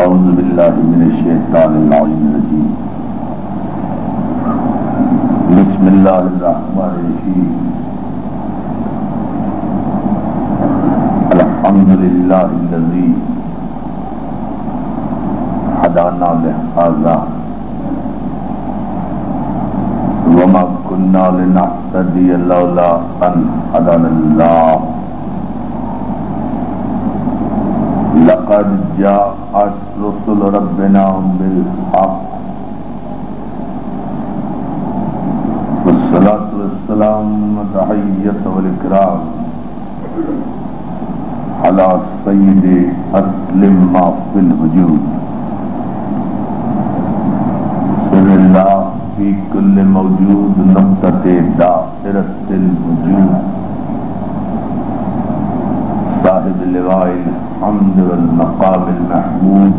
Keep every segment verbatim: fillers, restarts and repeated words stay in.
اعوذ باللہ من الشیطان اللعین الرجیم بسم اللہ الرحمن الرحیم الحمد للہ الذی ہدانا لہذا وما كنا لنهتدي لولا ان هدانا الله لقد جاءت رسل ربنا بالحق والصلاة والسلام تحية والإكرام على سيد أسلم ما في الوجود سر الله في كل موجود نقطة دائرة الوجود صاحب اللواء الحمد والمقام المحمود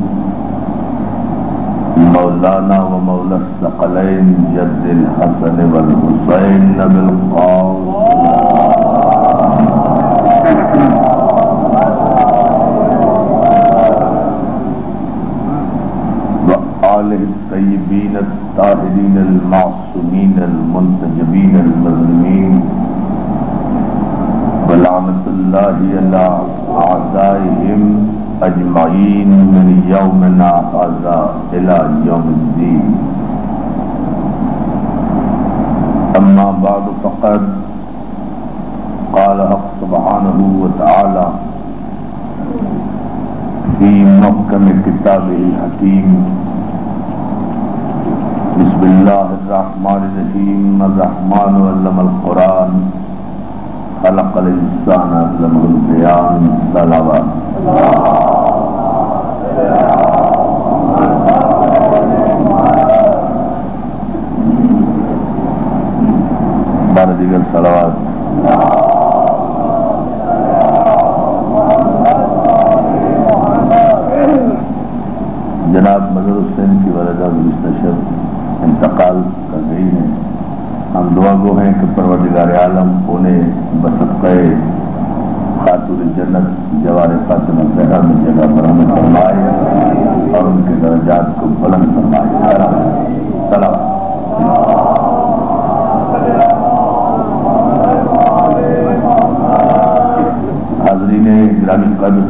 مولانا ومولا الثقلين جد الحسن والحسين بالقول وآله الطيبين الطاهرين المعصومين المنتجبين المظلومين ولعنة الله على أعدائهم أجمعين من يومنا هذا إلى يوم الدين. أما بعد فقد قال حق سبحانه وتعالى في محكم كتابه الحكيم بسم الله الرحمن الرحيم الرحمن علم القرآن خلق الانسان علمه البيان صلوات بار دیگر صلوات جناب مظہر حسین کی والدہ گزشتہ شب انتقال کر گئی ہیں. ہم دعا گو ہیں کہ پروردگار عالم انہیں بصدقہ خاتون جنت جوار فاطمہ زہرا میں جگہ برآمد فرمائے اور ان کے درجات کو بلند فرمائے. سلام. حاضرین گرامی قدر،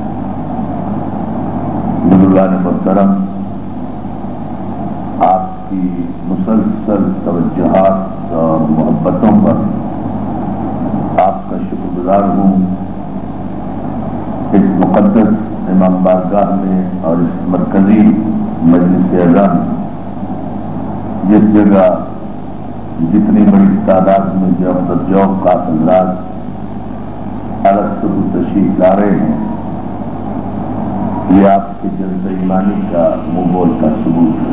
بزرگان محترم، آپ کی مسلسل توجہات اور محبتوں پر آپ کا شکر گزار ہوں. اس مقدس امام بارگاہ میں اور اس مرکزی مجلس اعظم جس جگہ جتنی بڑی تعداد میں جوق و جوق کا حضرات الگ سے تشریف لا رہے ہیں، یہ آپ کے جذبہ ایمانی کا منہ بول کا ثبوت ہے.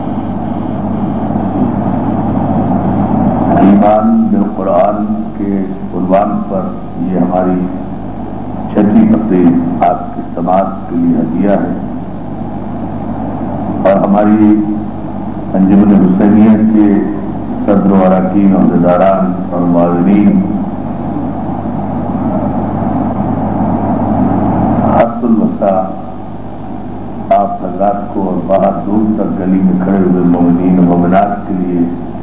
ایمان بالقرآن کے عنوان پر یہ ہماری چھٹی تقریر آپ کی سماعت کے لیے ہدیہ ہے اور ہماری انجمن حسینیہ کے صدر و اراکین عہدیداران اور معاونین حد الوسع آپ حضرات کو اور باہر دور تک گلی میں کھڑے ہوئے مومنین و مومنات کے لیے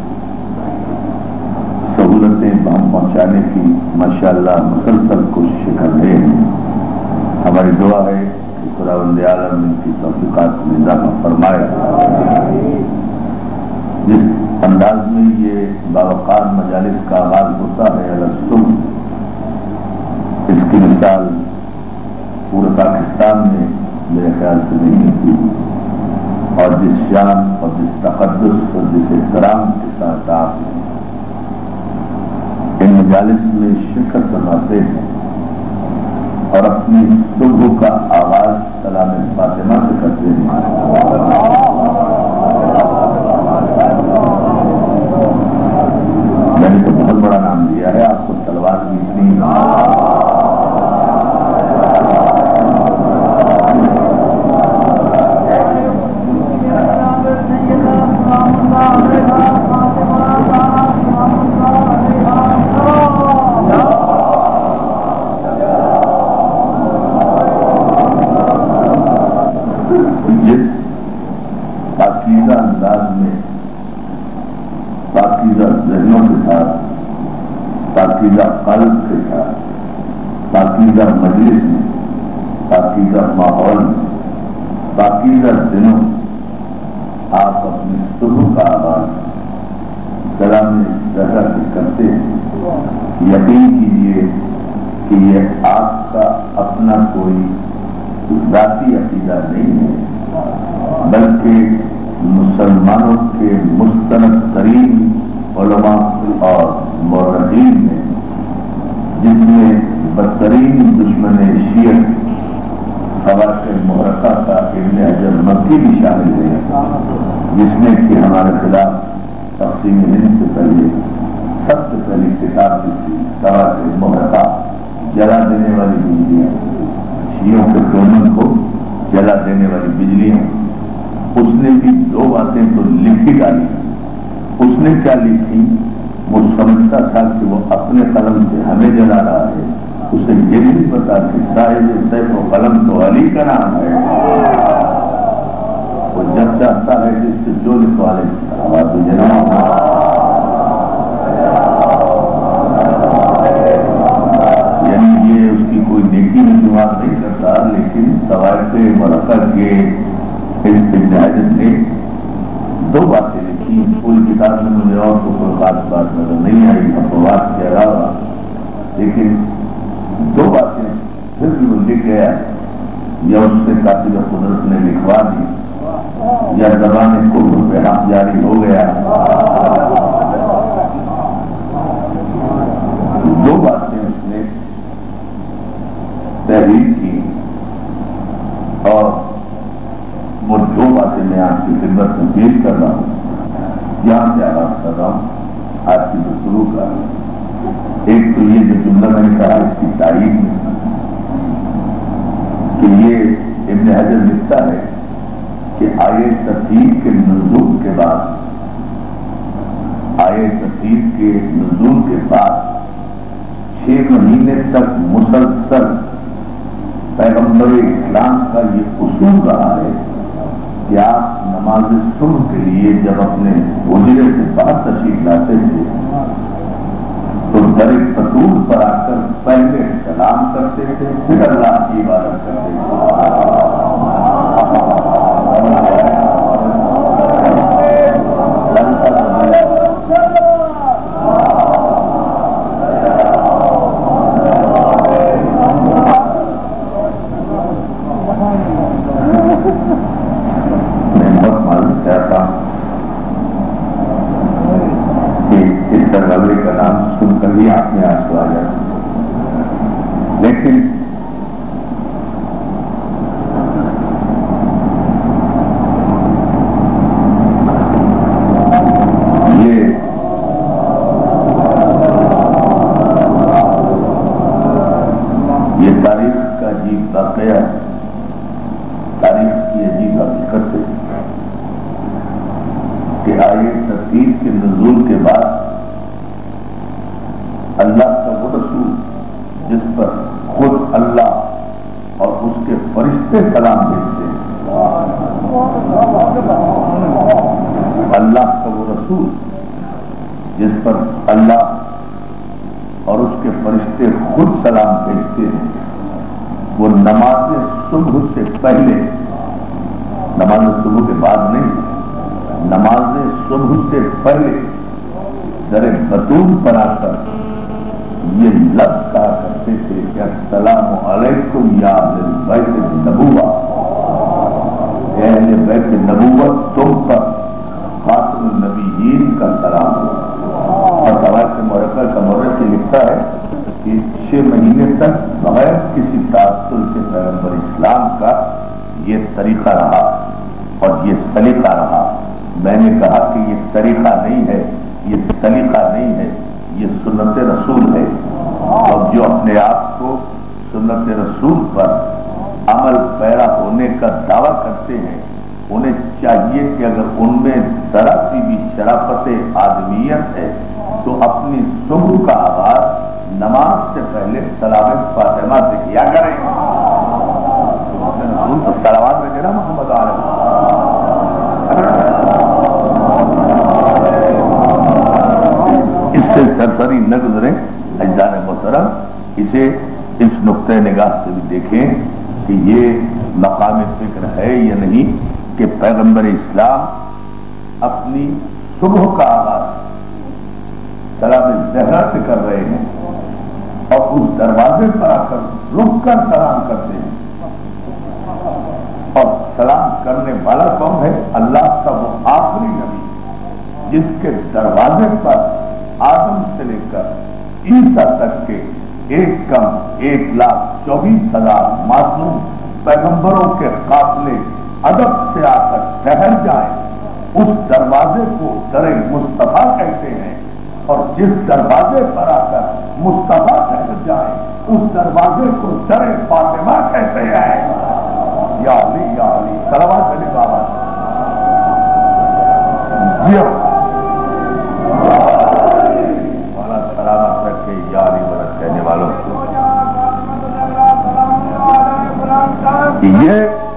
سہولتیں ہم پہنچانے کی ماشاءاللہ مسلسل کوششیں کر رہے ہیں. ہماری دعا ہے کہ خداوند عالم ان کی توفیقات میں اضافہ فرمائے. جس انداز میں یہ باوقار مجالس کا آغاز ہوتا ہے الصبح، اس کی مثال پورے پاکستان میں میرے خیال سے نہیں ہوتی، اور جس شان اور جس تقدس اور جس احترام کے ساتھ آپ ان مجالس میں شرکت فرماتے ہیں اور اپنی صبح کا آغاز سلام فاطمہ سے کرتے ہیں. میں نے تو بہت بڑا نام دیا ہے آپ کو، تلوار بھی اتنی پاکیزہ مجلس میں، پاکیزہ ماحول میں، پاکیزہ دنوں آپ اپنی صبح کا آغاز کلام زہرا سے کرتے ہیں، یقین کیجیے کہ یہ آپ کا اپنا کوئی ذاتی عقیدہ نہیں ہے، بلکہ مسلمانوں کے مستند ترین علماء اور مورخین نے، جس میں بدترین دشمن شیعہ خواص محرقہ کا ابن حجر مکی بھی شامل ہے، جس نے کہ ہمارے خلاف تقسیم ہند سے پہلے سب سے پہلی کتاب کی تھی خواص محرقہ، جلا دینے والی بجلیاں، شیعوں کے دشمن کو جلا دینے والی بجلیاں۔ اس نے بھی دو باتیں تو لکھی ڈالی۔ اس نے کیا لکھی؟ وہ سمجھتا تھا کہ وہ اپنے قلم سے ہمیں جلا رہا ہے، اسے یہ نہیں پتا کہ صاحب سیف و قلم تو علی کا نام ہے، وہ جب چاہتا ہے جس سے جو لکھوا لے آواز جناب، یعنی یہ اس کی کوئی نیکی میں شمار نہیں کرتا، لیکن طوائف مرکہ کے ابن حجر نے دو باتیں لکھی۔ پوری کتاب میں مجھے اور کو کوئی خاص بات نظر نہیں آئی افواہات کے علاوہ، لیکن دو باتیں پھر بھی وہ لکھ گیا، یا اس سے کافی قدرت نے لکھوا دی، یا زبان کفر پہ حق جاری ہو گیا۔ دو باتیں اس نے تحریر کی، اور وہ دو باتیں میں آپ کی خدمت میں پیش کر رہا ہوں، یہاں سے آغاز کر رہا ہوں آج کی گفتگو کا۔ ایک تو یہ جو جملہ میں نے کہا اس کی تائید میں کہ یہ ابن حجر لکھتا ہے کہ آئے ترتیب کے نزول کے بعد آئے ترتیب کے نزول کے بعد چھ مہینے تک مسلسل پیغمبر اسلام کا یہ اصول رہا ہے کہ آپ نماز صبح کے لیے جب اپنے حجرے سے باہر تشریف لاتے تھے تو در فتور پر آ کر پہلے سلام کرتے تھے، پھر اللہ کی عبادت کرتے تھے۔ آپ میں آنسو آ جائے، لیکن یہ یہ تاریخ کا عجیب واقعہ ہے، تاریخ کی عجیب حقیقت ہے کہ آئے ترتیب کے نزول کے بعد اللہ کا وہ رسول جس پر خود اللہ اور اس کے فرشتے سلام بھیجتے ہیں، اللہ کا وہ رسول جس پر اللہ اور اس کے فرشتے خود سلام بھیجتے ہیں، وہ نماز صبح سے پہلے، نماز صبح کے بعد نہیں، نماز صبح سے پہلے در بطول پر آ کر یہ لفظ کہا کرتے تھے کہ السلام علیکم یا اہل بیت النبوہ، اہل بیت نبوت تم پر خاتم النبیین کا سلام ہو۔ اور روایت مرکہ کا مورخ لکھتا ہے کہ چھ مہینے تک بغیر کسی تعطل کے پیغمبر اسلام کا یہ طریقہ رہا اور یہ سلیقہ رہا۔ میں نے کہا کہ یہ طریقہ نہیں ہے، یہ سلیقہ نہیں ہے، یہ سنت رسول ہے، اور جو اپنے آپ کو سنت رسول پر عمل پیرا ہونے کا دعویٰ کرتے ہیں انہیں چاہیے کہ اگر ان میں ذرا سی بھی شرافت آدمیت ہے تو اپنی صبح کا آغاز نماز سے پہلے سلام فاطمہ سے کیا کریں۔ رسول تو صلوات میں نا محمد علیہ اس سے سرسری نہ گزرے اجزان محترم، اسے इस नुक्ते निगाह से भी देखें कि ये मकाम फिक्र है या नहीं कि पैगंबर इस्लाम अपनी सुबह का आगाज सलाम ज़हरा से कर रहे हैं और उस दरवाजे पर आकर रुक कर सलाम करते हैं। और सलाम करने वाला कौन है? अल्लाह का वो आखिरी नबी जिसके दरवाजे पर आदम से लेकर ईसा तक के एक कम एक लाख चौबीस हजार मासूम पैगंबरों के काफिले अदब से आकर ठहर जाए, उस दरवाजे को दरे मुस्तफा कहते हैं। और जिस दरवाजे पर आकर मुस्तफा ठहर जाए उस दरवाजे को दरे फातिमा कहते हैं। या अली या अली सलावत अली बाबा जियो वाला सलामत रखे या अली वरत कहने वालों को। ये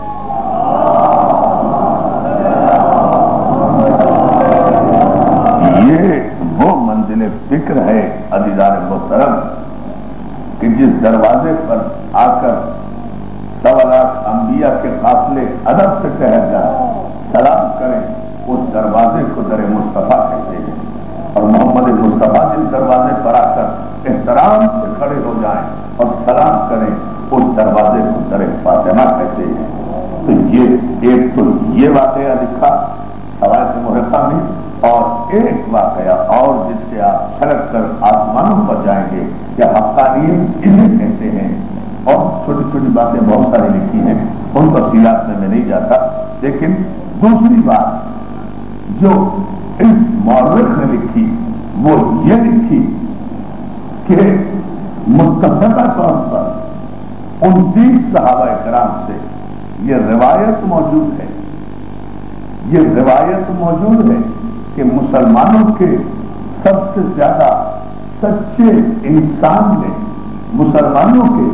ये वो मंजिल फिक्र है अज़ीज़ान मोहतरम कि जिस दरवाजे पर आकर सवा लाख अंबिया के काफिले अदब से ठहर जाए सलाम करें, उस दरवाजे को दरे मुस्तफा कहते हैं। और मोहम्मद मुस्तफा जिस दरवाजे पर आकर एहतराम से खड़े हो जाएं और सलाम करें, उस दरवाजे को दरे फातिमा कहते हैं। तो ये एक तो ये वाकया लिखा सवायत मुहर्रम में, और एक वाकया और जिससे आप छलक कर आसमानों पर जाएंगे या हक्कानियत इन्हें कहते हैं। और छोटी छोटी बातें बहुत सारी लिखी हैं, उन तफसीलात में मैं नहीं जाता। लेकिन दूसरी बात जो इस मौर्रिख ने लिखी वो ये लिखी कि मुत्तफ़क़ा तौर पर उनतीस सहाबा किराम से ये रिवायत मौजूद है, ये रिवायत मौजूद है कि मुसलमानों के सबसे ज्यादा सच्चे इंसान ने, मुसलमानों के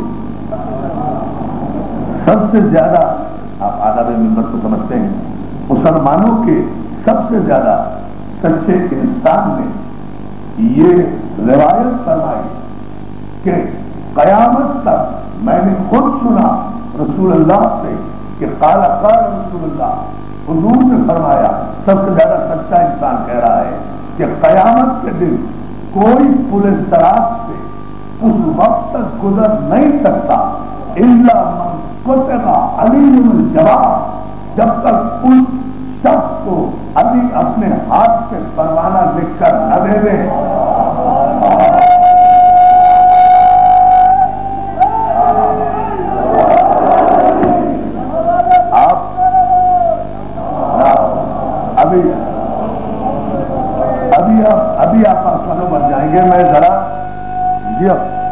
सबसे ज्यादा, आप आदाब मिंबर को समझते हैं, मुसलमानों के सबसे ज्यादा सच्चे इंसान ने ये रिवायत फरमाई कि कयामत तक मैंने खुद सुना रसूल अल्लाह से कि काला काल रसूलुल्लाह, हुजूर ने फरमाया, सबसे ज्यादा सच्चा इंसान कह रहा है कि कयामत के दिन कोई पुलिस तराज से उस वक्त तक गुजर नहीं सकता इल्ला मन कुतबा अलीयुल जवाब, जब तक उस शख्स को अली अपने हाथ से परवाना लिखकर न दे दे। आप अभी अभी आप अभी आप आसमानों पर जाएंगे, मैं जरा जी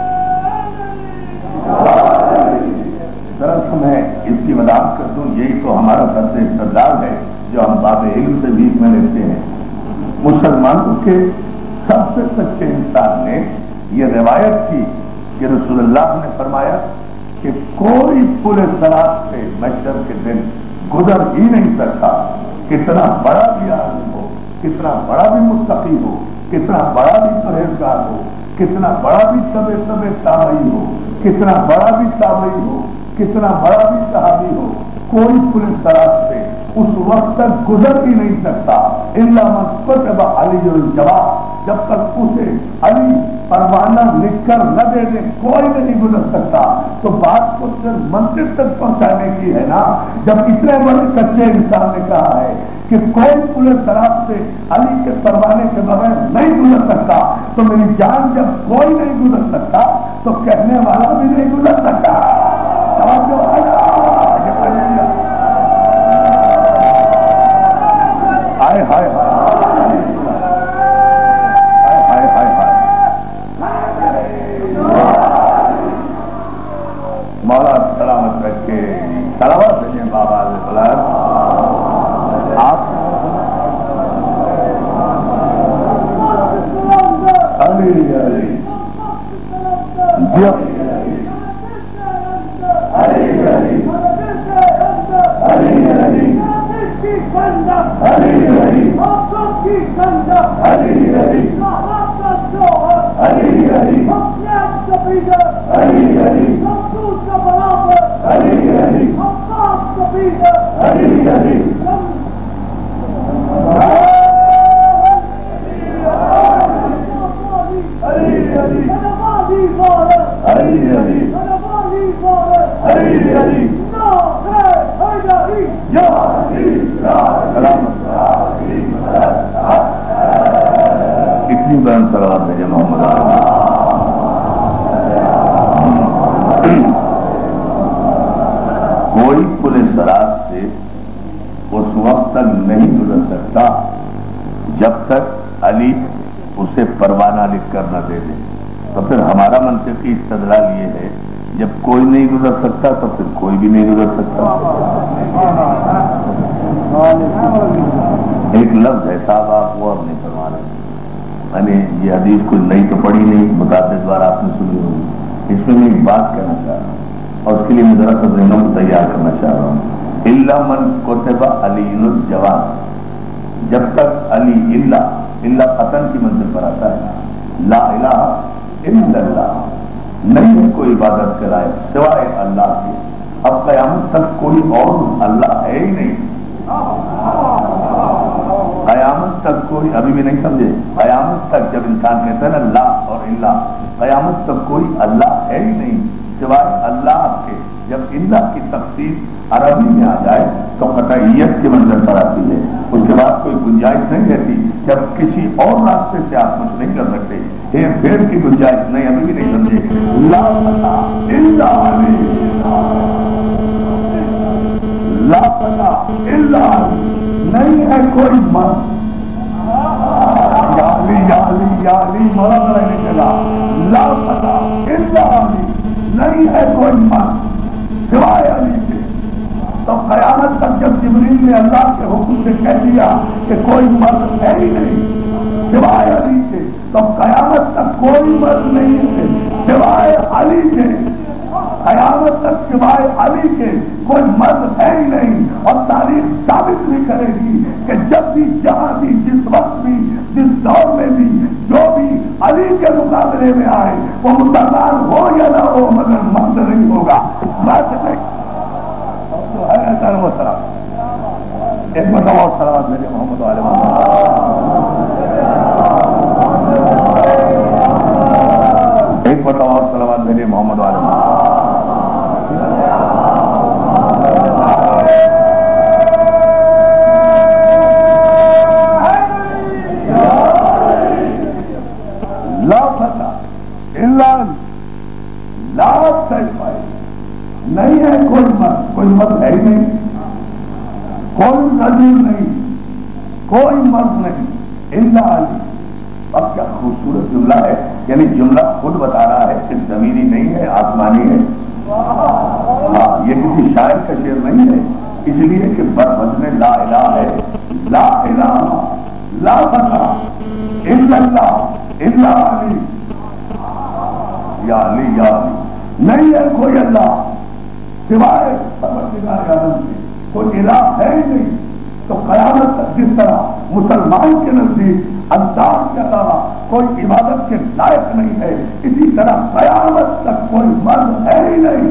दरअसल मैं इसकी वजाहत कर दूं, यही तो हमारा सबसे इस्तदलाल है जो हम बाब इल्म से बीच में लेते हैं। मुसलमानों के सबसे सच्चे इंसान ने यह रिवायत की कि रसूलुल्लाह ने फरमाया कि कोई पुलिस सलात से महशर के दिन गुजर ही नहीं सकता, कितना बड़ा भी आदमी हो, कितना बड़ा भी मुत्तकी हो, कितना बड़ा भी परहेजगार हो, कितना बड़ा भी तबे तबे ताबई हो, कितना बड़ा भी ताबई हो, कितना बड़ा भी सहाबी हो, कोई पुलिस तराज से उस वक्त तक गुजर ही नहीं सकता इल्ला मन कुतबा अलीयुल जवाब, जब तक उसे अली परवाना लिखकर न दे दे कोई नहीं गुजर सकता। तो बात को सिर्फ मंदिर तक पहुंचाने की है ना, जब इतने बड़े कच्चे इंसान ने कहा है कि कोई पुलिस तराज से अली के परवाने के बगैर नहीं गुजर सकता, तो मेरी जान जब कोई नहीं गुजर सकता तो कहने वाला भी नहीं गुजर सकता। हाय हाय हाय हाय हाय हाय मौला सलामत रखे, सलावत भेजें बाबा बुलार। आप अली अली जी Ali Ali اتنی بلند صلوات بھیجے محمد علیہ۔ کوئی پل صراط سے اس وقت تک نہیں گزر سکتا جب تک علی اسے پروانہ لکھ کر نہ دے دے۔ تو پھر ہمارا منطقی استدلال یہ ہے جب کوئی نہیں گزر سکتا تو پھر کوئی بھی نہیں گزر سکتا۔ ایک لفظ ہے صاحب، آپ غور نہیں فرما رہے، میں نے یہ حدیث کوئی نئی تو پڑھی نہیں، متعدد بار آپ نے سنی ہوگی، اس میں میں ایک بات کہنا چاہ رہا ہوں اور اس کے لیے میں ذرا سا ذہنوں کو تیار کرنا چاہ رہا ہوں۔ الا من کتب علی الجواد، جب تک علی الا الا قتل کی منزل پر آتا ہے، لا الہ الا اللہ، نہیں ہے کوئی عبادت کے لائق سوائے اللہ کے، اب قیامت تک کوئی اور اللہ ہے ہی نہیں، قیامت تک کوئی، ابھی بھی نہیں سمجھے، قیامت تک جب انسان کہتا ہے نا لا اور اللہ، قیامت تک کوئی اللہ ہے ہی نہیں سوائے اللہ کے۔ جب اللہ کی تخصیص عربی میں آ جائے تو قطعیت کے منظر پر آتی ہے، اس کے بعد کوئی گنجائش نہیں رہتی، جب کسی اور راستے سے آپ کچھ نہیں کر سکتے، ہیر پھیر کی گنجائش نہیں، ابھی بھی نہیں سمجھے، لا پتہ الا علی، لا پتہ الا علی، نہیں ہے کوئی مرد، یا علی یا علی یا علی مرد رہنے چلا، لا پتہ الا علی، نہیں ہے کوئی مرد سوائے علی کے۔ تو قیامت تک جب جبریل نے اللہ کے حکم سے کہہ دیا کہ کوئی مرد ہے ہی نہیں سوائے علی کے، تو قیامت تک کوئی مرد نہیں ہے سوائے علی کے، قیامت تک سوائے علی کے کوئی مرد ہے ہی نہیں۔ اور تاریخ ثابت بھی کرے گی کہ جب بھی جہاں بھی جس وقت بھی جس دور میں بھی جو بھی علی کے مقابلے میں آئے وہ مسلمان ہو یا نہ ہو مگر مرد نہیں ہوگا، مرد نہیں۔ ایک مرتبہ اور صلوات میرے محمد علیہ ایک مرتبہ اور صلوات میرے محمد علیہ۔ لا فتح الا لا تجمع، نہیں ہے کوئی مرد، کوئی مرد ہے ہی نہیں، کوئی نظیر نہیں، کوئی مرد نہیں الا علی۔ اب کیا خوبصورت جملہ ہے، یعنی جملہ خود بتا رہا ہے کہ زمینی نہیں ہے، آسمانی ہے، ہاں یہ کسی شاعر کا شعر نہیں ہے، اس لیے کہ برمجن لا الہ ہے، لا الہ لا فتح الا اللہ الا علی، یا علی یا علی، نہیں ہے کوئی اللہ سوائے پروردگار عالم کے، کوئی الہ ہے ہی نہیں۔ تو قیامت تک جس طرح مسلمان کے نزدیک اللہ کے علاوہ کوئی عبادت کے لائق نہیں ہے، اسی طرح قیامت تک کوئی مرد ہے ہی نہیں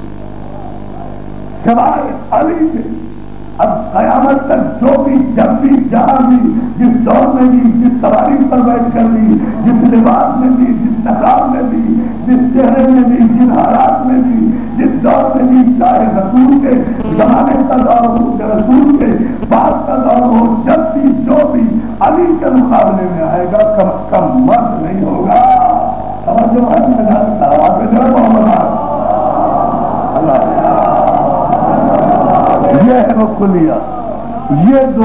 سوائے علی کے۔ اب قیامت تک جو بھی جب بھی جہاں بھی جس دور میں بھی جس سواری پر بیٹھ کر بھی جس لباس میں بھی جس نقاب میں بھی جس چہرے میں بھی جن حالات میں بھی جس دور میں بھی، چاہے رسول کے زمانے کا دور ہو یا رسول کے بعد کا دور ہو، جب بھی جو بھی علی کے مقابلے میں آئے گا کم از کم مرد نہیں ہوگا۔ توجہ ہے صلوات پہ جناب محمد اللہ، یہ ہے وہ کلیہ، یہ دو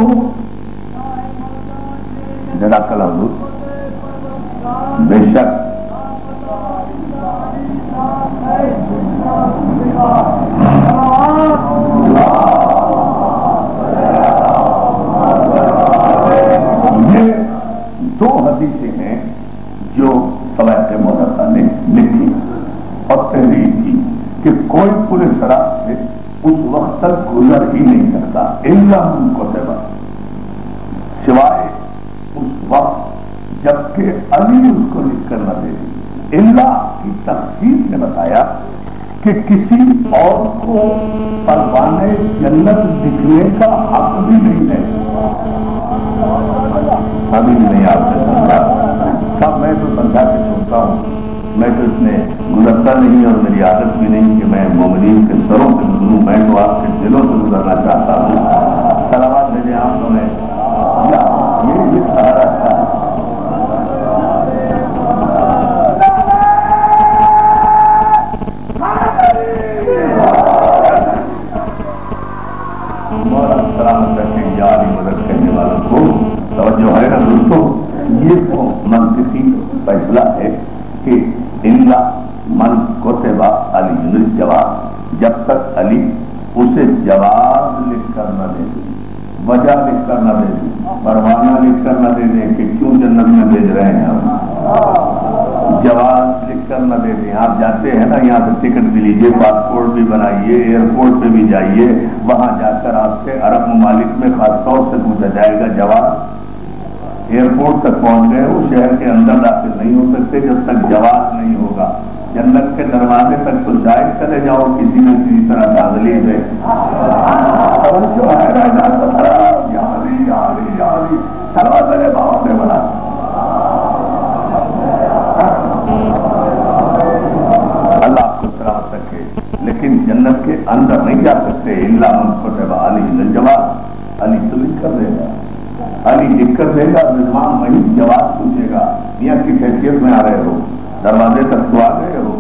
جزاک اللہ حضور۔ بے شک یہ دو حدیثیں ہیں جو سوائق محرقہ نے لکھی اور تحریر کی کہ کوئی پورے صراط سے اس وقت تک گزر ہی نہیں سکتا الا من کتب، سوائے اس وقت جبکہ علی اس کو لکھ کر نہ دے دی۔ الا کی تخصیص نے بتایا کہ کسی اور کو پروانے جنت دکھنے کا حق بھی نہیں ہے، ابھی بھی نہیں آپ نے سمجھا سب، میں تو سمجھا کے سنتا ہوں، میں تو اتنے گزرتا نہیں اور میری عادت بھی نہیں کہ میں مومنین کے سروں سے گزروں، میں تو آپ کے دلوں سے گزرنا چاہتا ہوں۔ صلوات بھیجیں آپ تو میں یہ بھی سہارا تھا۔ مولا سلامت رکھے یا علی مدد کرنے والوں کو توجہ ہے نا دوستوں، یہ تو منطقی فیصلہ ہے کہ الا من کتبہ علی الجواز، جب تک علی اسے جواز لکھ کر نہ دے دیں، وجہ لکھ کر نہ دے دیں، پروانہ لکھ کر نہ دے دیں کہ کیوں جنت میں بھیج رہے ہیں ہم، جواز لکھ کر نہ دے دیں۔ آپ جاتے ہیں نا یہاں سے ٹکٹ بھی لیجیے، پاسپورٹ بھی بنائیے، ایئرپورٹ پہ بھی جائیے، وہاں جا کر آپ سے عرب ممالک میں خاص طور سے پوچھا جائے گا جواز۔ ایئرپورٹ تک پہنچ گئے وہ شہر کے اندر داخل نہیں ہو سکتے جب تک جواز نہیں ہوگا۔ جنت کے دروازے تک تو شاید چلے جاؤ کسی نہ کسی طرح داخلی ہے۔ بنا اللہ آپ کو سلامت رکھے، لیکن جنت کے اندر نہیں جا سکتے۔ الا من کتب علیہ الجواز، علی تو لکھ کر دے گا، علی لکھ کر دے گا، رضوان وہی جواب پوچھے گا میاں کس حیثیت میں آ رہے ہو، دروازے تک تو آ گئے ہو،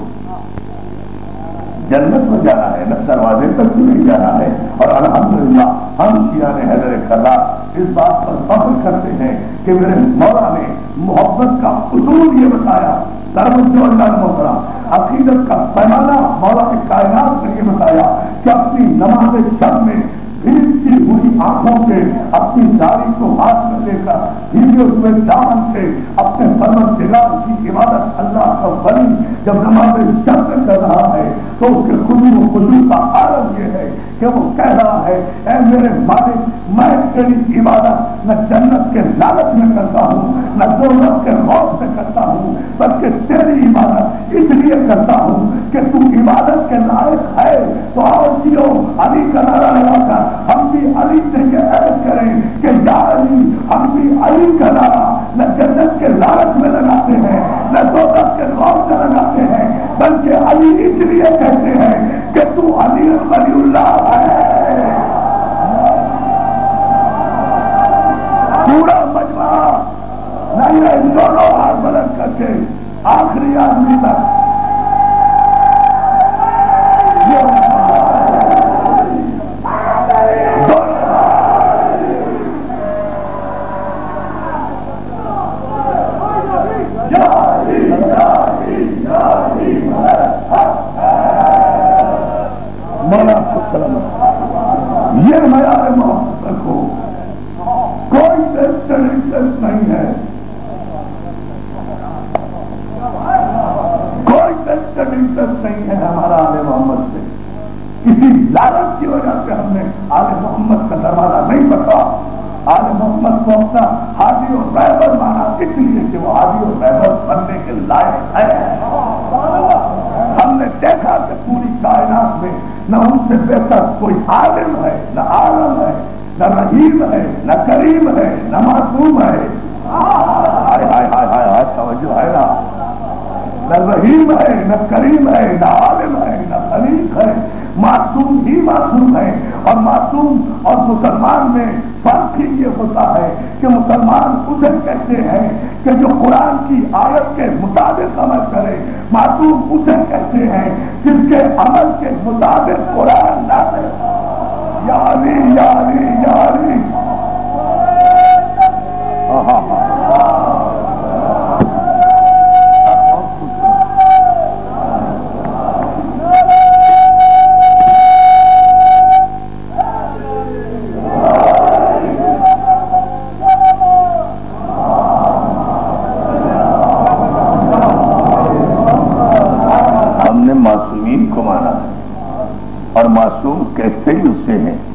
جنت میں جانا ہے نہ دروازے تک بھی نہیں جانا ہے۔ اور الحمدللہ ہم شیعہ حیدر کرار اس بات پر فخر کرتے ہیں کہ میرے مولا نے محبت کا اصول یہ بتایا، توجہ اللہ محترم، عقیدت کا پیمانہ مولا کے کائنات نے یہ بتایا کہ اپنی نماز شب میں بھیجتی ہوئی آنکھوں کے اپنی داڑھی کو ہاتھ میں لے کر بھیگے ہوئے دامن سے اپنے پروردگار کی عبادت اللہ کا ولی جب نماز شب میں کر رہا ہے تو اس کے خشوع و خضوع کا عالم یہ ہے کہ وہ کہہ رہا ہے اے میرے مالک، میں تیری عبادت نہ جنت کے لالچ میں کرتا ہوں نہ دوزخ کے خوف سے کرتا ہوں، بلکہ تیری عبادت اس لیے کرتا ہوں کہ تو عبادت کے لائق ہے۔ تو آؤ جیو علی کا نعرہ لگا کر ہم بھی علی سے یہ عہد کریں کہ یا علی، ہم بھی علی کا نعرہ نہ جنت کے لالچ میں لگاتے ہیں نہ دوزخ کے خوف سے لگاتے ہیں، بلکہ علی اس لیے کہتے ہیں کہ تو علی ولی اللہ ہے۔ پورا مجمع نہیں ہے، دونوں ہاتھ بلند کر کے آخری آدمی تک یہ معیار محبت رکھو، کوئی ڈسٹنس نہیں ہے، کوئی ڈسٹنس نہیں ہے ہمارا آل محمد سے۔ کسی لالچ کی وجہ سے ہم نے آل محمد کا دروازہ نہیں پکڑا۔ آل محمد کو اپنا ہادی اور رہبر مانا اس لیے کہ وہ ہادی اور رہبر بننے کے لائق ہے۔ ہم نے دیکھا کہ پوری کائنات میں نہ ان سے بہتر کوئی عالم ہے، نہ عالم ہے، نہ رحیم ہے، نہ کریم ہے، نہ معصوم ہے۔ ہائے ہائے ہائے ہائے ہائے توجہ ہے نا، نہ رحیم ہے، نہ کریم ہے، نہ عالم ہے، نہ خلیق ہے، معصوم ہی معصوم ہے۔ اور معصوم اور مسلمان میں فرق ہی یہ ہوتا ہے کہ مسلمان اسے کہتے ہیں کہ جو قرآن کی آیت کے مطابق عمل کرے، معصوم اسے کہتے ہیں جس کے عمل کے مطابق قرآن نازل ہو۔ یا علی یا علی یا علی، اور معصوم کہتے ہی اس سے ہیں۔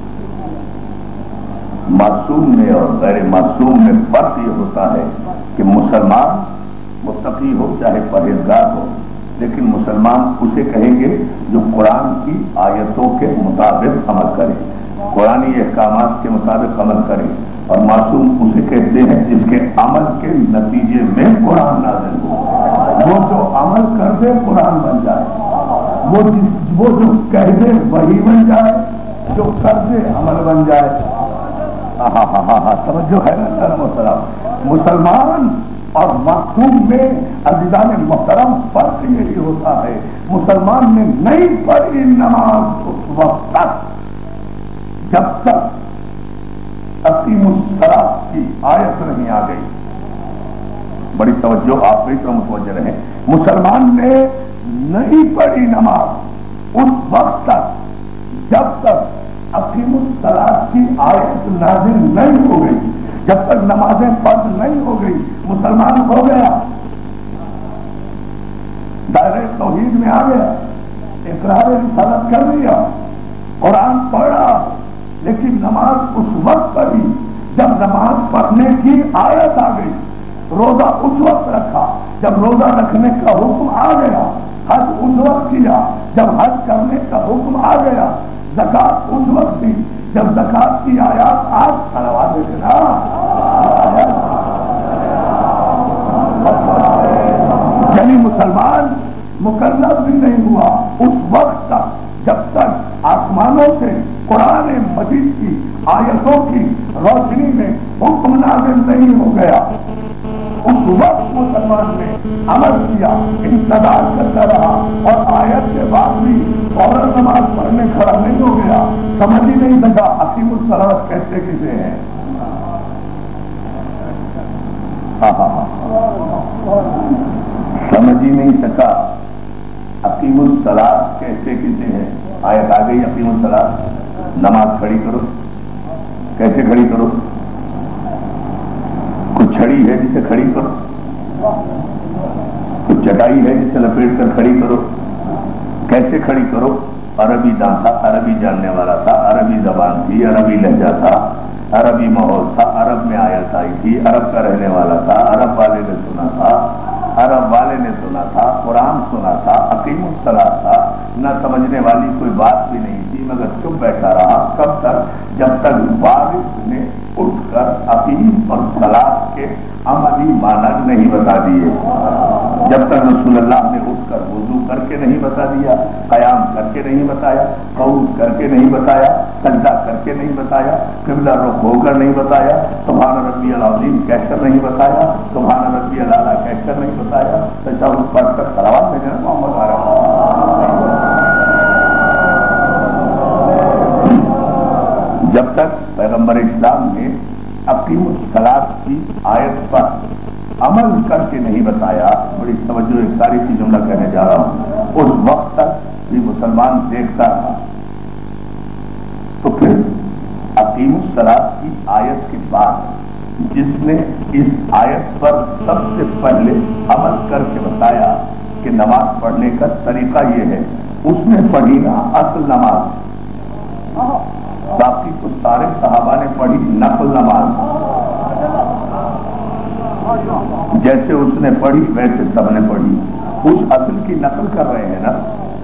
معصوم میں اور غیر معصوم میں فرق یہ ہوتا ہے کہ مسلمان متقی ہو چاہے پرہیزگار ہو، لیکن مسلمان اسے کہیں گے جو قرآن کی آیتوں کے مطابق عمل کرے، قرآنی احکامات کے مطابق عمل کرے، اور معصوم اسے کہتے ہیں جس کے عمل کے نتیجے میں قرآن نازل ہو. وہ جو عمل کر دے قرآن بن جائے, وہ جس وہ جو کہہ دے وہی بن جائے, جو کر دے عمل بن جائے. ہاں ہاں ہاں ہاں توجہ ہے نا سلام و سلام. مسلمان اور معصوم میں عزیزان محترم فرق یہی ہوتا ہے, مسلمان نے نہیں پڑھی نماز اس وقت تک جب تک اقیم الصلاۃ کی آیت نہیں آ گئی. بڑی توجہ, آپ بھی تو متوجہ رہیں. مسلمان نے نہیں پڑھی نماز اس وقت تک جب تک اقیم الصلاۃ کی آیت نازل نہیں ہو گئی, جب تک نمازیں فرض نہیں ہو گئی. مسلمان ہو گیا, دائرہ توحید میں آ گیا, اقرار رسالت کر لیا, قرآن پڑھا, لیکن نماز اس وقت پڑھی جب نماز پڑھنے کی آیت آ گئی. روزہ اس وقت رکھا جب روزہ رکھنے کا حکم آ گیا. حج اس وقت کیا جب حج کرنے کا حکم آ گیا. زکات اس وقت دی جب زکات کی آیات آج کروا دے دینا. یعنی مسلمان مکلف بھی نہیں ہوا اس وقت تک جب تک آسمانوں سے قرآن مجید کی آیتوں کی روشنی میں حکم نازل نہیں ہو گیا. اس وقت مسلمان نے عمل کیا, انتظار کرتا رہا, اور آیت کے بعد بھی فوراً نماز پڑھنے کھڑا نہیں ہو گیا. سمجھ ہی نہیں لگا اقیم الصلاۃ کہتے کسے ہیں. ہاں ہاں ہاں سمجھ ہی نہیں سکا اقیم الصلاۃ کہتے کسے ہیں. آیت آ گئی اقیم الصلاۃ, نماز کھڑی کرو. کیسے کھڑی کرو؟ کچھ چھڑی ہے جسے کھڑی کرو, کچھ چٹائی ہے جسے لپیٹ کر کھڑی کرو. کیسے کھڑی کرو؟ عربی دان تھا, عربی جاننے والا تھا, عربی زبان تھی, عربی لہجہ تھا, عربی ماحول تھا, عرب میں آیت آئی تھی, عرب کا رہنے والا تھا, عرب والے نے سنا تھا, عرب والے نے سنا تھا, قرآن سنا تھا, اقیم الصلاۃ تھا. نہ سمجھنے والی کوئی بات بھی نہیں تھی, مگر چپ بیٹھا رہا. کب تک؟ جب تک وارث نے اٹھ کر اقیم اور صلاۃ کے عملی معنی نہیں بتا دیے. جب تک رسول اللہ نے اٹھ کر وضو کر کے نہیں بتا دیا, قیام کر کے نہیں بتایا, قعود کر کے نہیں بتایا, سجدہ کر کے نہیں بتایا, قبلہ رخ ہو کر نہیں بتایا, سبحان ربی العظیم کہہ کر نہیں بتایا, سبحان ربی الاعلیٰ کہہ کر نہیں بتایا, تشہد پڑھ کر صلوات بھیجنا محمد آ رہا. جب تک پیغمبر اسلام نے اقیم الصلاۃ کی آیت پر عمل کر کے نہیں بتایا, بڑی توجہ ایک ساری کی جملہ کہنے جا رہا ہوں, اس وقت تک بھی مسلمان دیکھتا رہا. تو پھر اقیم الصلاۃ کی آیت کے بعد جس نے اس آیت پر سب سے پہلے عمل کر کے بتایا کہ نماز پڑھنے کا طریقہ یہ ہے, اس نے پڑھی نا اصل نماز. باقی تو سارے صحابہ نے پڑھی نقل نماز. جیسے اس نے پڑھی ویسے سب نے پڑھی. اس اصل کی نقل کر رہے ہیں نا.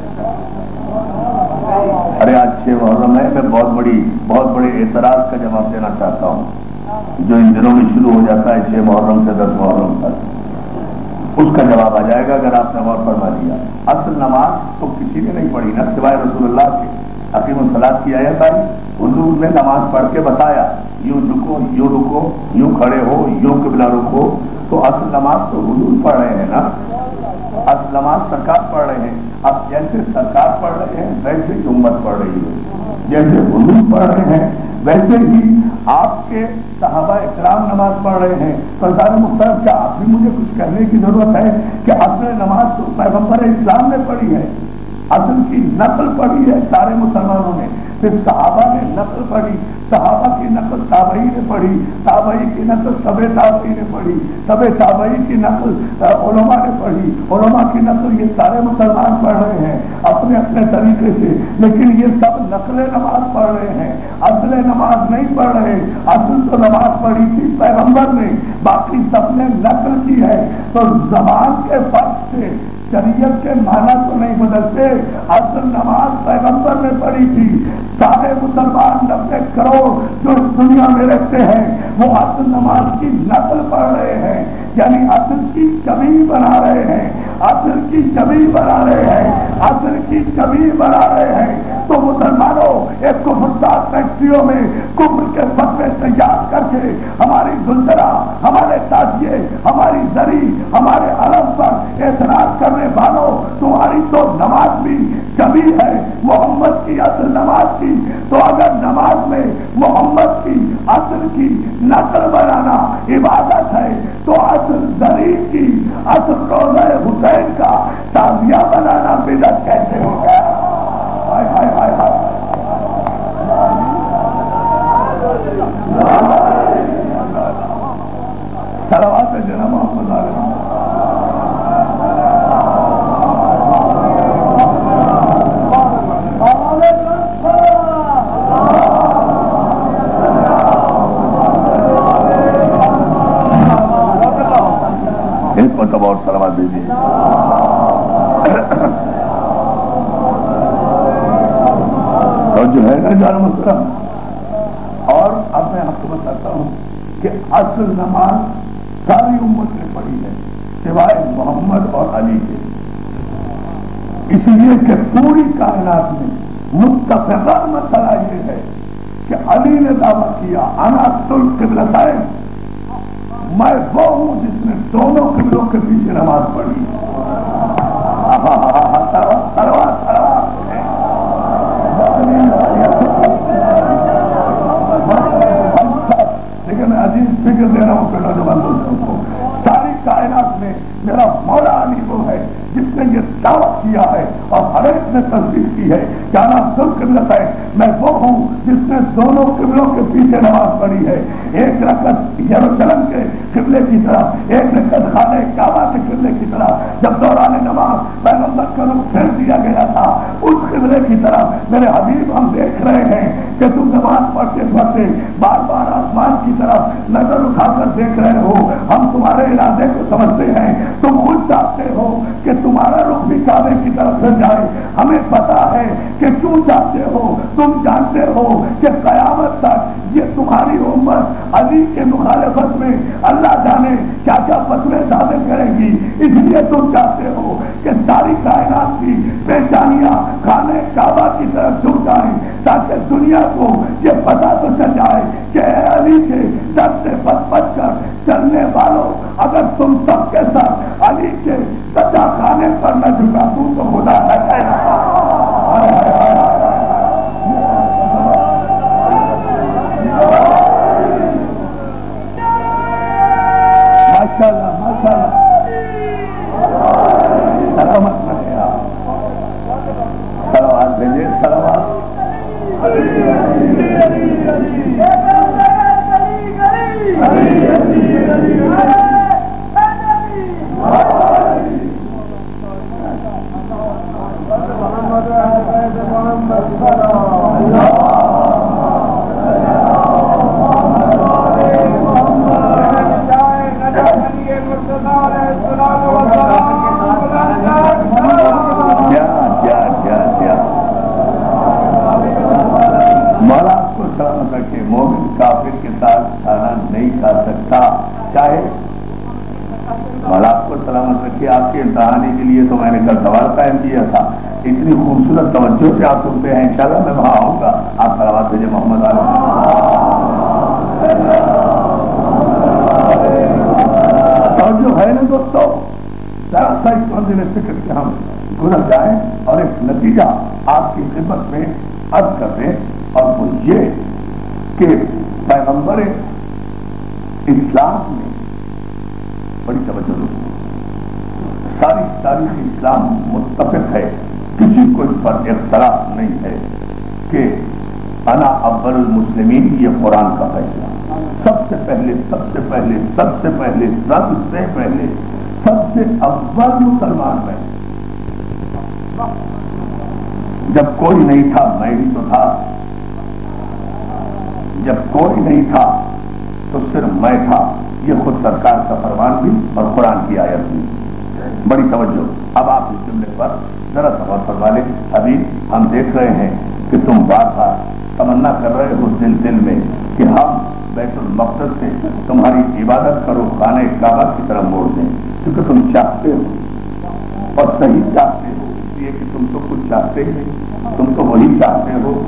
ارے آج چھ محرم ہے, میں بہت بڑی بہت بڑے اعتراض کا جواب دینا چاہتا ہوں جو ان دنوں میں شروع ہو جاتا ہے چھ محرم سے دس محرم تک. اس کا جواب آ جائے گا اگر آپ نے غور فرما لیا. اصل نماز تو کسی نے نہیں پڑھی نا سوائے رسول اللہ کے. اقیم الصلاۃ کی آیت آئی, حضور نے نماز پڑھ کے بتایا, یوں رکو یوں رکو, یوں کھڑے ہو, یوں قبلہ رکو. تو اصل نماز تو حضور پڑھ رہے ہیں نا, اصل نماز سرکار پڑھ رہے ہیں. اب جیسے سرکار پڑھ رہے ہیں ویسے ہی امت پڑھ رہی ہے, جیسے حضور پڑھ رہے ہیں ویسے ہی آپ کے صحابہ اکرام نماز پڑھ رہے ہیں. سرکار مختلف کیا آپ بھی مجھے کچھ کہنے کی ضرورت ہے کہ اصل نماز تو پیغمبر اسلام نے پڑھی ہے, اصل کی نقل پڑھی ہے سارے مسلمانوں نے, پھر صحابہ نے نقل پڑھی, صحابہ کی نقل تابعی نے پڑھی, تابعی کی نقل طبع تابعی نے پڑھی, طبع تابعی کی نقل علماء نے پڑھی, علماء کی نقل یہ سارے مسلمان پڑھ رہے ہیں اپنے اپنے طریقے سے. لیکن یہ سب نقل نماز پڑھ رہے ہیں, اصل نماز نہیں پڑھ رہے. اصل تو نماز پڑھی تھی پیغمبر نے, باقی سب نے نقل کی ہے. تو زبان کے فرق سے शरीयत के माना तो नहीं बदलते। असल नमाज पैगंबर ने पढ़ी थी। सारे मुसलमान नब्बे करोड़ जो इस दुनिया में रहते हैं वो असल नमाज की नकल पढ़ रहे हैं, यानी असल की छवि बना रहे हैं, असल की छवि बना रहे हैं, असल की छवि बना रहे हैं। तो मुसलमानों, एक कुफरदार फैक्ट्रियों में कुफ्र के फतवे तैयार करके हमारी दुलदरा, हमारे ताजिए, हमारी जरी, हमारे अलम पर एतराज करने वालों, तुम्हारी तो नमाज भी छवि है मोहम्मद की असल नमाज की। तो अगर नमाज में मोहम्मद की असल की नकल बनाना इबादत है तो असल जरी की, असल रोज़ा हुसैन का ताजिया बनाना बिदअत कैसे हो गया? हाय हाय हाय हाय। सलावत है जनाब मोहम्मद आलम। एक मतलब और सलावत दीजिए। और जो है ना जान मुस्लिम, और अब मैं आपको बताता हूँ कि असल नमाज सारी उम्मत ने पढ़ी है सिवाय मोहम्मद और अली के, इसलिए कि पूरी कायनात में मुत्तफ़िक़ा मसला ये है कि अली ने दावा किया अना तुल क़िबलतैन, मैं वो हूं जिसने दोनों क़िबलों के पीछे नमाज पढ़ी। लेकिन मैं अजीब फिक्र दे रहा हूं कि नौजवान दोस्तों को, सारी कायनात में मेरा मौला अली वो है जिसने ये दावा किया है और हर एक ने तस्दीक की है क्या नाम सुल क़िबलत है, मैं वो हूं जिसने दोनों क़िबलों के पीछे नमाज पढ़ी है। एक रकत यरूशलेम के क़िबले की तरफ, एक रकत खाने काबा के क़िबले की तरफ। जब दौरान नमाज पैगंबर का रुख फेर दिया गया था उस क़िबले की तरफ। मेरे हबीब, हम देख रहे हैं कि तुम नमाज पढ़ते पढ़ते बार बार आसमान की तरफ नजर उठाकर देख रहे हो। हम तुम्हारे इरादे को समझते हैं, तुम खुद चाहते हो कि तुम्हारा रुख भी काबे की तरफ से जाए। हमें पता है कि क्यों चाहते हो, तुम जानते हो कि कयामत तक ये तुम्हारी उम्मत अली के मुखालफत में अल्लाह जाने क्या क्या फतवे साबित करेगी। इसलिए तुम चाहते हो कि सारी कायनात की पेशानियां खाने काबा की तरफ झुक जाए ताकि दुनिया को ये पता तो चल जाए कि अली के दर से बच बच कर चलने वालों, अगर तुम सबके साथ अली के सजा खाने पर न झुका तू तो खुदा न कहना। माशाल्लाह माशाल्लाह, सलामत रहे आप, सलावत भेजिए, सलावत। मौला आपको सलामत रखे। मोमिन काफिर के साथ खाना नहीं खा सकता, चाहे मौला आपको सलामत रखे। आपके इम्तहानी के लिए तो मैंने कल सवाल कायम किया था, इतनी खूबसूरत तवज्जो से आप सुनते हैं, इंशाल्लाह मैं वहां आऊंगा। आप सलावत भेजिए मोहम्मद आलम। और जो है ना दोस्तों, जरा सा इस मंजिल फिक्र से हम गुजर जाए और एक नतीजा आपकी खिदमत में अर्ज कर दें, और वो ये कि पैगंबर इस्लाम में बड़ी तवज्जो दो, सारी तारीख इस्लाम मुत्तफिक है, किसी को इस पर इख्तलाफ नहीं है कि अना अव्वलुल मुस्लिमीन, ये कुरान का फैसला। सबसे पहले सबसे पहले सबसे पहले सबसे पहले सबसे अव्वल मुसलमान में, जब कोई नहीं था मैं ही तो था, जब कोई नहीं था तो सिर्फ मैं था। ये खुद सरकार का फरमान भी और कुरान की आयत भी। बड़ी तवज्जो। اب آپ اس جملے پر ذرا غور فرما لیں. ابھی ہم دیکھ رہے ہیں کہ تم بار بار تمنا کر رہے ہو دل دل میں کہ ہم بیت المقدس سے تمہاری عبادت کرو خانہ کعبہ کی طرف موڑ دیں، کیونکہ تم چاہتے ہو اور صحیح چاہتے ہو، اس لیے کہ تم تو کچھ چاہتے ہی نہیں، تم تو وہی چاہتے ہو.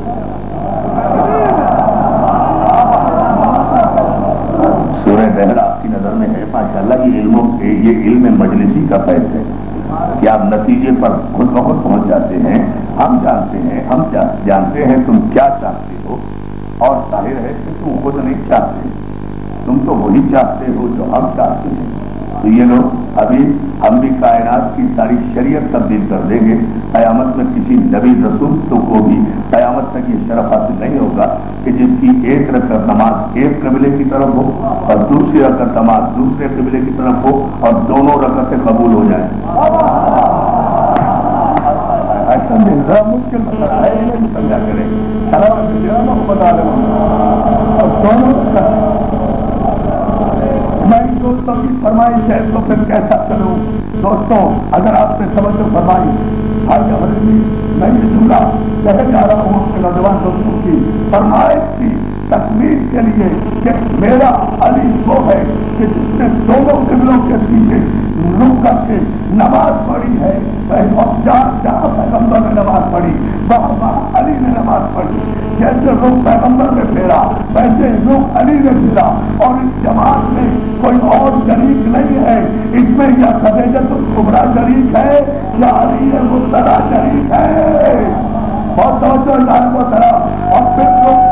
سورہ بہر آپ کی نظر میں ہے ماشاء اللہ. یہ علموں یہ علم مجلسی کا فیض ہے کہ آپ نتیجے پر خود بخود پہنچ جاتے ہیں. ہم جانتے ہیں ہم جانتے ہیں تم کیا چاہتے ہو، اور ظاہر ہے کہ تم خود نہیں چاہتے، تم تو وہی چاہتے ہو جو ہم چاہتے ہیں. تو یہ لوگ ابھی ہم بھی کائنات کی ساری شریعت تبدیل کر دیں گے. قیامت میں کسی نبی رسول تو کو بھی قیامت تک یہ شرف حاصل نہیں ہوگا کہ جس کی ایک رکعت نماز ایک قبلے کی طرف ہو اور دوسری رکعت نماز دوسرے قبلے کی طرف ہو اور دونوں رکعتیں قبول ہو جائیں. ایسا ذرا مشکل مسئلہ ہے، یہ سمجھا کریں. میں دوستوں کی فرمائش ہے تو پھر کیسا کروں. دوستوں اگر آپ نے توجہ فرمائی آج میں یہ جملہ کہہ جا رہا ہوں اپنے نوجوان دوستوں کی فرمائش کی تکمیل کے لیے کہ میرا علی وہ ہے کہ جس نے دونوں قبلوں کے پیچھے رک کر کے نماز پڑھی ہے. جہاں جہاں پیغمبر نے نماز پڑھی وہاں وہاں علی نے نماز پڑھی. جیسے رخ پیغمبر نے پھیرا ویسے رخ علی نے پھیرا. اور اس جماعت میں کوئی اور شریک نہیں ہے. اس میں یا خدیجۃ الکبریٰ شریک ہے یا علی مرتضیٰ شریک ہے. بہت توجہ ادارے کو طرح اور پھر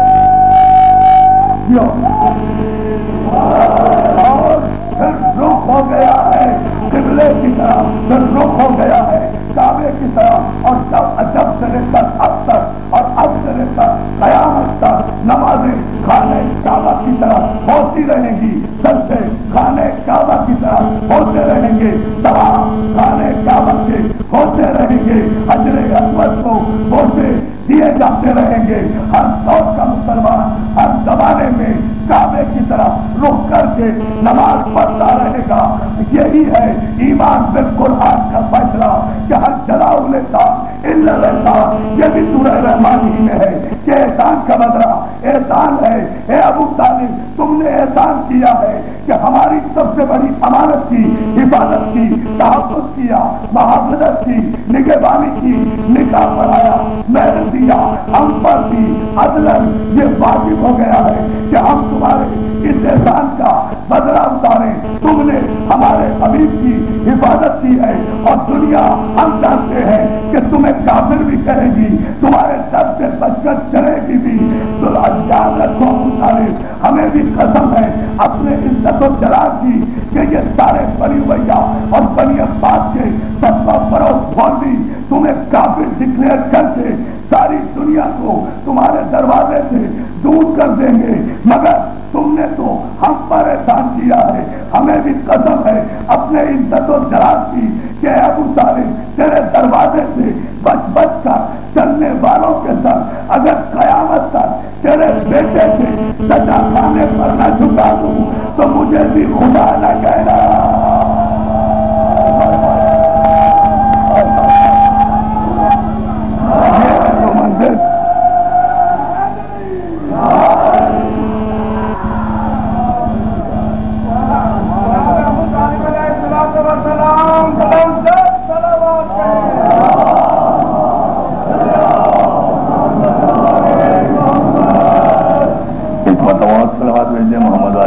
اور پھر رخ ہو گیا ہے قبلے کی طرف، پھر رخ ہو گیا ہے کعبے کی طرف. اور جب جب سے لے کر اب تک اور اب سے لے کر قیامت تک نمازیں خانہ کعبہ کی طرف ہوتی رہیں گی، سجدے خانہ کعبہ کی طرف ہوتے رہیں گے، تمام خانہ کعبہ کے ہوتے رہیں گے، حجر اسود کو بوسے دیے جاتے رہیں گے. ہر دور کا مسلمان ہر زمانے میں کعبے کی طرف رخ کر کے نماز پڑھتا رہے گا. یہی ہے ایمان بالقرآن کا فیصلہ کہ ہر جلاؤ لیتا الا لیتا. یہ بھی سورہ رحمان ہی میں ہے کہ احسان کا بدلہ احسان ہے. اے ابو طالب تم نے احسان کیا ہے کہ ہماری سب سے بڑی امانت کی حفاظت کی، تحفظ کیا، محافظت کی، نگہبانی کی، نکاح پڑھایا، محنت دیا، ہم پر بھی عدلن یہ واجب ہو گیا ہے کہ ہم تمہارے اس احسان کا بدلہ اتاریں. تم نے ہمارے حبیب کی حفاظت کی ہے اور دنیا ہم جانتے ہیں کہ تمہیں کافر بھی کہے گی، تمہارے سر سے بچ کر چلے گی بھی. تو یاد رکھو ہمیں بھی قسم ہے اپنے عزت و جلال کی کہ یہ سارے بنی ویا اور بنی عباس کے سبا فروغ مولوی تمہیں کافر ڈکلیئر کر کے ساری دنیا کو تمہارے دروازے سے دور کر دیں گے. مگر تم نے تو ہم پر احسان کیا ہے. ہمیں بھی قسم ہے اپنے عزت و جلال کی کہ ابو طالب تیرے دروازے سے بچ بچ کر چلنے والوں کے ساتھ اگر قیامت تک تیرے بیٹے سے سزا کھانے پر نہ چکا دوں تو مجھے بھی خدا نہ کہنا. محمد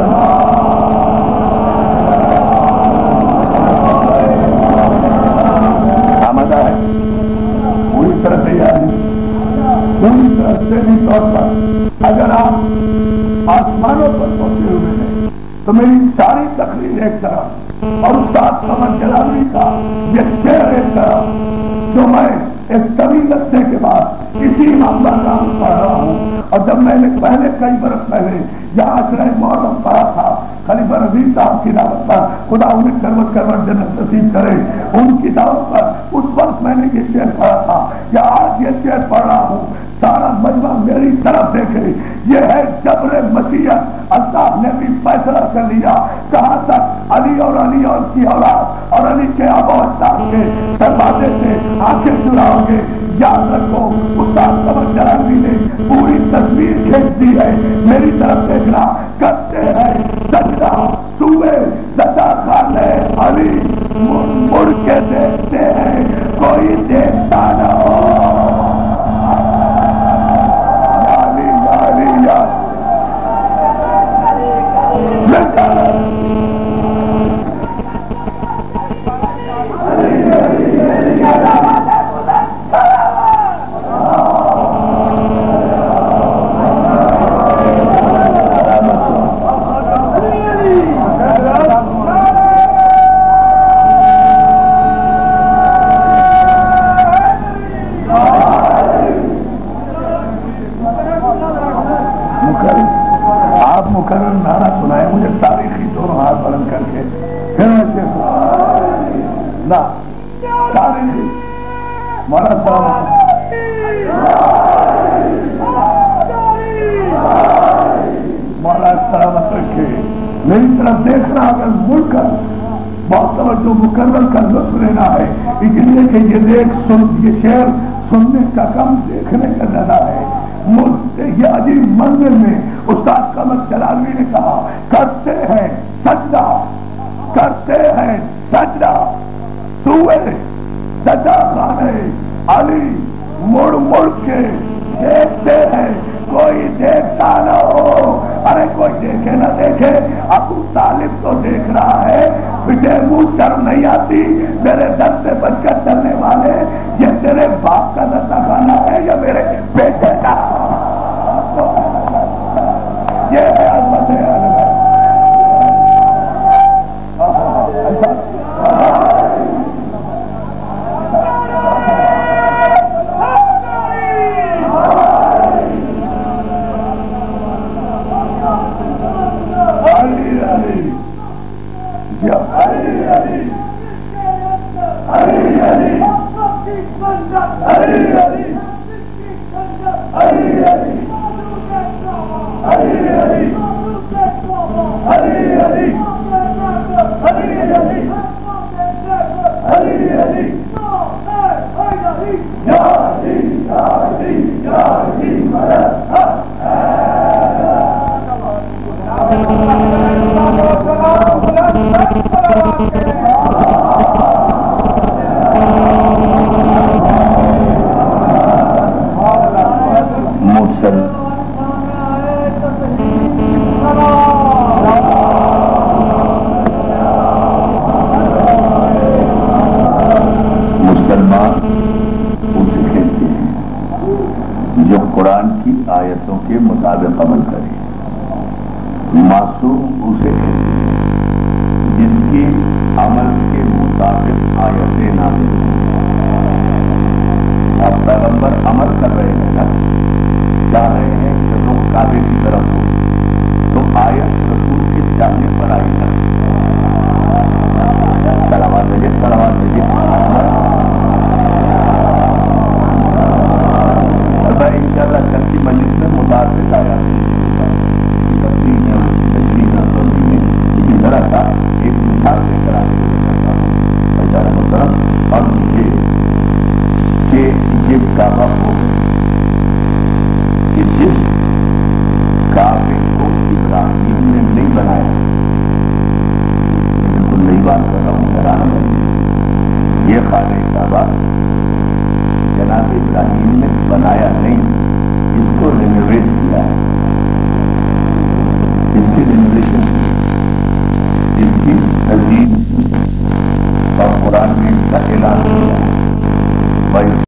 آمدہ ہے پوری طرح تیاری، پوری طرح سے طور پر اگر آپ آسمانوں پر پہنچے ہوئے ہیں تو میری ساری تقریر ایک طرف اور استاد قمر جلالی کا یہ شعر ایک طرف جو میں ایک طویل عرصے کے بعد اسی معاملہ کا پڑھ رہا ہوں. اور جب میں نے پہلے کئی برس پہلے یہاں عشرہ محرم پڑھا تھا خلیفہ رضی صاحب کی دعوت پر، خدا انہیں کروٹ کروٹ جنت نصیب کرے، ان کی دعوت پر اس وقت میں نے یہ شعر پڑھا تھا. یا آج یہ شعر پڑھ رہا ہوں، سارا مجمع میری طرف دیکھے. یہ ہے جبر مشیت، اللہ نے بھی فیصلہ کر لیا کہاں تک علی اور علی اور کی اولاد اور علی کے آبا و اجداد کے دروازے سے آنکھیں چراؤ گے. یاد رکھو استاد قمر جلالی نے پوری تصویر کھینچ دی ہے. میری طرف دیکھنا کرتے ہیں سجدہ سوئے سجا خانے علی مڑ مڑ کے دیکھتے ہیں کوئی دیکھتا نہ ہو. علی علی میری طرف دیکھنا اگر ملک بہت توجہ مکرر کا لطف لینا ہے اس لیے کہ یہ دیکھ سن یہ شعر سننے کا کم دیکھنے کا زیادہ ہے. یہ عجیب منظر میں استاد قمر جلالی نے کہا کرتے ہیں سجدہ کرتے ہیں سجدہ سوئے سجا خانے علی مڑ مڑ کے دیکھتے ہیں کوئی دیکھتا نہ ہو. ارے کوئی دیکھے نہ دیکھے ابو طالب تو دیکھ رہا ہے. تجھے منہ شرم نہیں آتی میرے در سے بچ کر چلنے والے؟ یہ تیرے باپ کا نشہ کھانا ہے یا میرے بیٹے کا؟ یہ ہے عظمت آیتوں کے مطابق عمل کرے. معصوم اسے کہتے ہیں جس کی عمل کے مطابق آیتیں نازل ہوں. اب پیغمبر عمل کر رہے ہیں نا, چاہ رہے ہیں کہ لوگ کعبے کی طرف ہو تو آیت رسول کے چاہنے پر آئی نا. سلامات بھیجے سلامات بھیجے انشاءاللہ کل کی مجلس میں متعدد آیا تفصیل میں اور تشریح میں سوچی میں لیکن ذرا سا ایک مثال دے کر آگے کرتا ہوں بیچارہ محترم. اور یہ کہ یہ کعبہ ہو کہ جس کعبے کو ابراہیم نے نہیں بنایا, بالکل نئی بات کر رہا ہوں حیران ہے, یہ خانہ کعبہ جناب ابراہیم نے بنایا نہیں, اس کو رینوویٹ